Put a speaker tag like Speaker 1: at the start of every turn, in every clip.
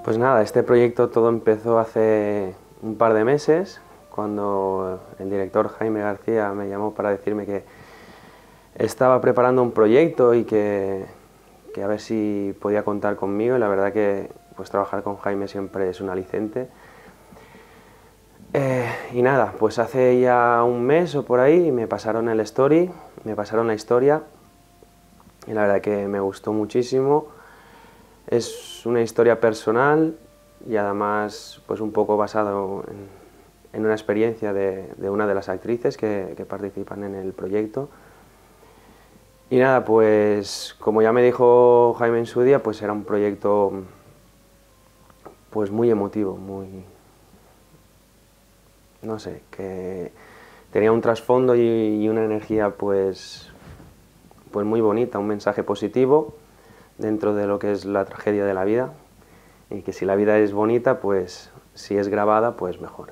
Speaker 1: Pues nada, este proyecto todo empezó hace un par de meses, cuando el director Jaime García me llamó para decirme que estaba preparando un proyecto y que a ver si podía contar conmigo, y la verdad que pues trabajar con Jaime siempre es un aliciente. Y nada, pues hace ya un mes o por ahí me pasaron el story, me pasaron la historia, y la verdad que me gustó muchísimo. Es una historia personal y además pues un poco basado en una experiencia de una de las actrices que participan en el proyecto. Y nada, pues como ya me dijo Jaime en su día, pues era un proyecto pues muy emotivo, no sé, que tenía un trasfondo y una energía pues muy bonita, un mensaje positivo dentro de lo que es la tragedia de la vida, y que si la vida es bonita, pues si es grabada, pues mejor.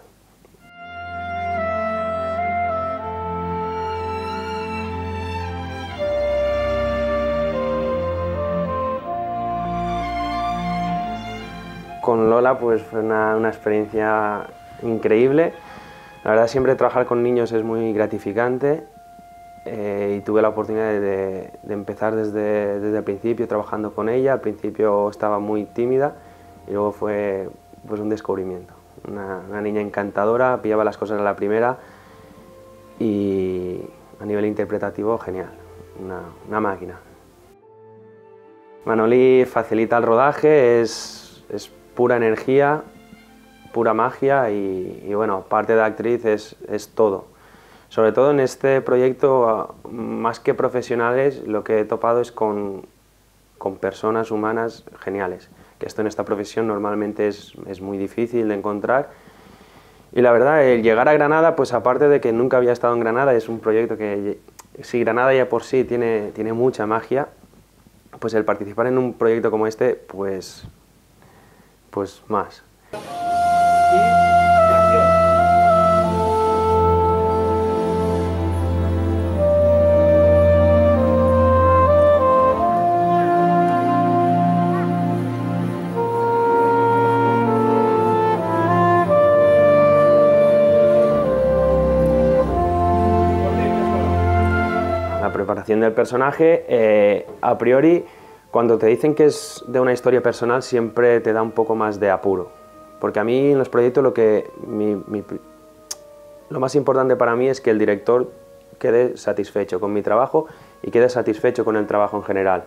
Speaker 1: Con Lola pues fue una experiencia increíble. La verdad, siempre trabajar con niños es muy gratificante, y tuve la oportunidad de empezar desde el principio trabajando con ella. Al principio estaba muy tímida y luego fue pues un descubrimiento. Una niña encantadora, pillaba las cosas a la primera y a nivel interpretativo genial, una máquina. Manoli facilita el rodaje, es pura energía, pura magia y bueno, aparte de actriz es todo. Sobre todo en este proyecto, más que profesionales, lo que he topado es con personas humanas geniales, que esto en esta profesión normalmente es muy difícil de encontrar. Y la verdad, el llegar a Granada, pues aparte de que nunca había estado en Granada, es un proyecto que, si Granada ya por sí tiene mucha magia, pues el participar en un proyecto como este, pues más. La preparación del personaje, a priori, cuando te dicen que es de una historia personal, siempre te da un poco más de apuro. Porque a mí en los proyectos lo más importante para mí es que el director quede satisfecho con mi trabajo y quede satisfecho con el trabajo en general.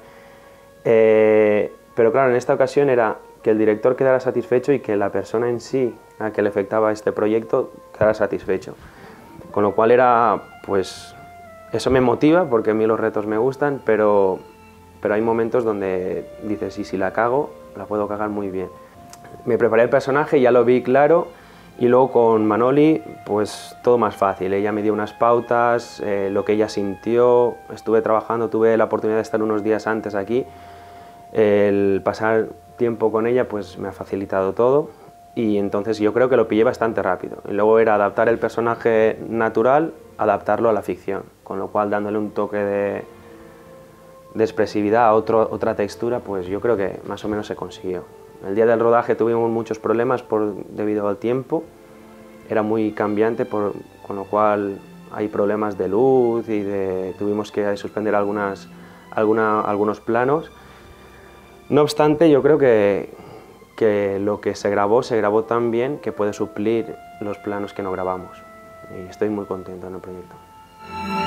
Speaker 1: Pero claro, en esta ocasión era que el director quedara satisfecho y que la persona en sí a que le afectaba este proyecto quedara satisfecho. Con lo cual pues, eso me motiva, porque a mí los retos me gustan, pero hay momentos donde dices, y si la cago, la puedo cagar muy bien. Me preparé el personaje, ya lo vi claro, y luego con Manoli, pues todo más fácil. Ella me dio unas pautas, lo que ella sintió, estuve trabajando, tuve la oportunidad de estar unos días antes aquí. El pasar tiempo con ella pues me ha facilitado todo, y entonces yo creo que lo pillé bastante rápido. Y luego era adaptar el personaje natural, adaptarlo a la ficción, con lo cual dándole un toque de expresividad, otra textura, pues yo creo que más o menos se consiguió. El día del rodaje tuvimos muchos problemas debido al tiempo, era muy cambiante, con lo cual hay problemas de luz y tuvimos que suspender algunos planos. No obstante, yo creo que lo que se grabó tan bien que puede suplir los planos que no grabamos, y estoy muy contento en el proyecto.